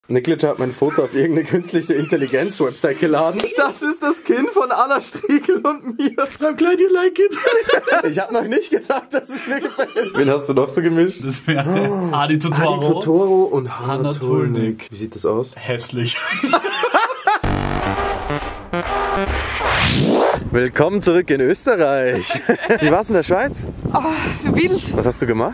Niklic hat mein Foto auf irgendeine künstliche Intelligenz-Website geladen. Das ist das Kind von Anna Striegel und mir. I'm glad you like it. Ich hab noch nicht gesagt, dass es mir gefällt. Wen hast du noch so gemischt? Das wäre Adi Totoro. Adi Totoro und Hannah Tulnik. Wie sieht das aus? Hässlich. Willkommen zurück in Österreich. Wie war's in der Schweiz? Oh, wild. Was hast du gemacht?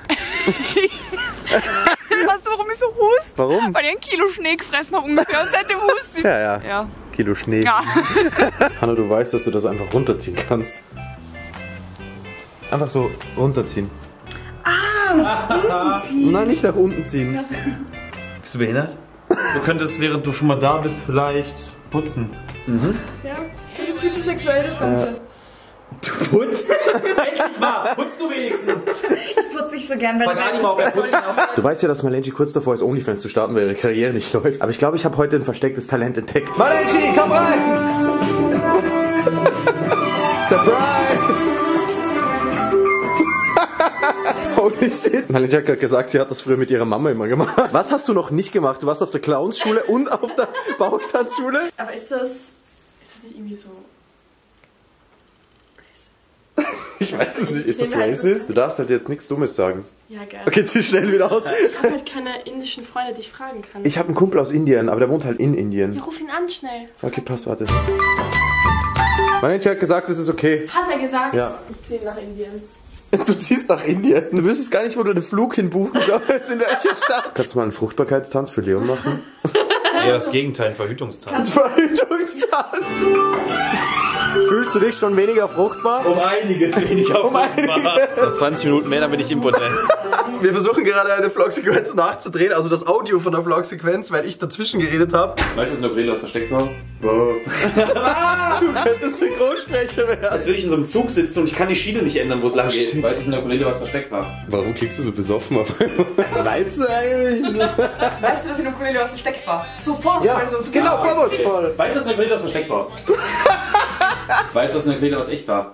Weißt du, warum ich so hust? Warum? Weil ich 1 Kilo Schnee gefressen habe ungefähr. Und seitdem hust ich. Ja. Kilo Schnee. Ja. Hanna, du weißt, dass du das einfach runterziehen kannst. Einfach so runterziehen. Unten ziehen. Nein, nicht nach unten ziehen. Bist du behindert? Du könntest, während du schon mal da bist, vielleicht putzen. Ja. Das ist viel zu sexuell, das Ganze. Du putzt? Endlich mal! Putzt du wenigstens! Ich putze nicht so gern, weil Du weißt ja, dass Malenchi kurz davor ist, OnlyFans zu starten, weil ihre Karriere nicht läuft. Aber ich glaube, ich habe heute ein verstecktes Talent entdeckt. Malenchi, komm rein! Surprise! Holy shit! Malenchi hat gerade gesagt, sie hat das früher mit ihrer Mama immer gemacht. Was hast du noch nicht gemacht? Du warst auf der Clownsschule und auf der Bauchtanzschule? Aber ist das nicht irgendwie so... Ich weiß es nicht. Ist das racist? Du darfst halt jetzt nichts Dummes sagen. Ja, geil. Okay, zieh schnell wieder aus. Ich habe halt keine indischen Freunde, die ich fragen kann. Ich habe einen Kumpel aus Indien, aber der wohnt halt in Indien. Ja, ruf ihn an, schnell. Okay, pass, warte. Malenchi hat gesagt, es ist okay. Hat er gesagt? Ja. Ich ziehe nach Indien. Du ziehst nach Indien. Du wüsstest gar nicht, wo du den Flug hinbuchen sollst, in welche Stadt. Kannst du mal einen Fruchtbarkeitstanz für Leon machen? Ja, das Gegenteil, Verhütungstanz. Verhütungstanz. Fühlst du dich schon weniger fruchtbar? Um einiges weniger fruchtbar. Noch 20 Minuten mehr, dann bin ich impotent. Wir versuchen gerade eine Vlog-Sequenz nachzudrehen, also das Audio von der Vlog-Sequenz, weil ich dazwischen geredet habe. Weißt du, dass Nobrele was versteckt war? Du könntest Synchronsprecher werden. Als würde ich in so einem Zug sitzen und ich kann die Schiene nicht ändern, wo es lang geht. Weißt du, dass in der Ukulele was versteckt war? Warum klickst du so besoffen auf einmal? Weißt du eigentlich nicht? Weißt du, dass in der Ukulele was versteckt war? So vorwurfsvoll. Ja, So, genau, vorwurfsvoll. Weißt du, dass in der Ukulele was versteckt war? Weißt du, dass in der Ukulele was echt war?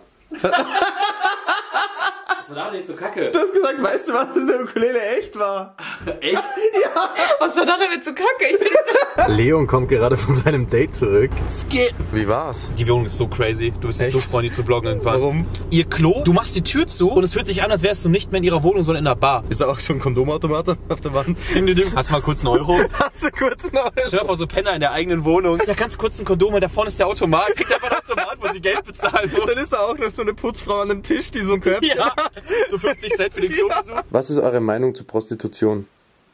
Was war da denn so kacke? Du hast gesagt, weißt du, was in der Ukulele echt war? Echt? Ja. Was war daran jetzt so kacke? Ich bin Leon kommt gerade von seinem Date zurück. Wie war's? Die Wohnung ist so crazy. Du bist so freundlich zu vloggen irgendwann. Warum? Ihr Klo, du machst die Tür zu und es fühlt sich an, als wärst du nicht mehr in ihrer Wohnung, sondern in der Bar. Ist da auch so ein Kondomautomat auf der Wand? Hast du mal kurz einen Euro? Hast du kurz noch? Stell dir vor, so Penner in der eigenen Wohnung. Ja, ganz kurz ein Kondom, weil da vorne ist der Automat. Kriegt einfach einen Automat, wo sie Geld bezahlen muss. Dann ist da auch noch so eine Putzfrau an einem Tisch, die so ein Köpfchen. Ja, so 50 Cent für den Klobesuch. Was ist eure Meinung zu Prostitution?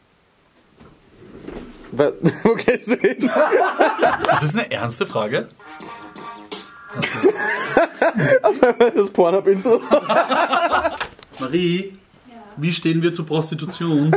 Wo gehst du hin? Das ist eine ernste Frage. Auf einmal das Pornhub-Intro. Marie, wie stehen wir zur Prostitution?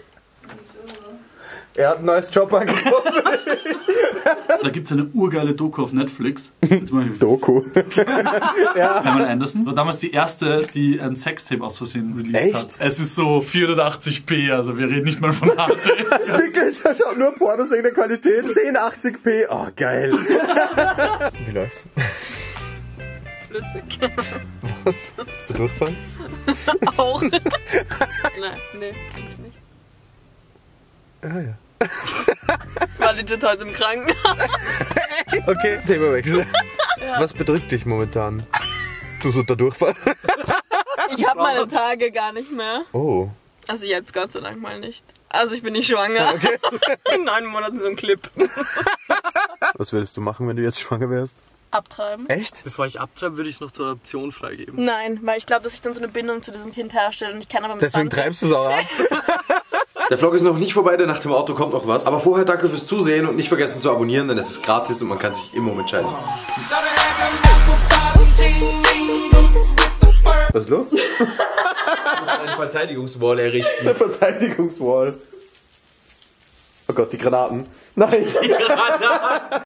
Er hat ein neues Jobangebot. Da gibt es eine urgeile Doku auf Netflix. Jetzt mal Doku. Pamela Anderson war damals die erste, die ein Sextape aus Versehen released hat. Es ist so 480p, also wir reden nicht mal von HD. Niklic schaut nur Pornos in der Qualität. 1080p. Oh, geil. Wie läuft's? flüssig. Was? Hast du Durchfall? Auch. Nein, nee, ich nicht. Ah ja. War legit heute im Krankenhaus. Okay, Themawechsel. Ja. Was bedrückt dich momentan? Du so der Durchfall? Ich habe meine Tage gar nicht mehr. Oh. Also jetzt Gott sei Dank mal nicht. Also ich bin nicht schwanger. Okay. In 9 Monaten so ein Clip. Was würdest du machen, wenn du jetzt schwanger wärst? Abtreiben. Echt? Bevor ich abtreibe, würde ich es noch zur Adoption freigeben. Nein, weil ich glaube, dass ich dann so eine Bindung zu diesem Kind herstelle und ich kann aber mit Deswegen 20... treibst du es auch ab. Der Vlog ist noch nicht vorbei, denn nach dem Auto kommt noch was. Aber vorher danke fürs Zusehen und nicht vergessen zu abonnieren, denn es ist gratis und man kann sich immer umentscheiden. Was ist los? Du musst eine Verteidigungswall errichten. Eine Verteidigungswall. Oh Gott, die Granaten. Nein. Die Granaten.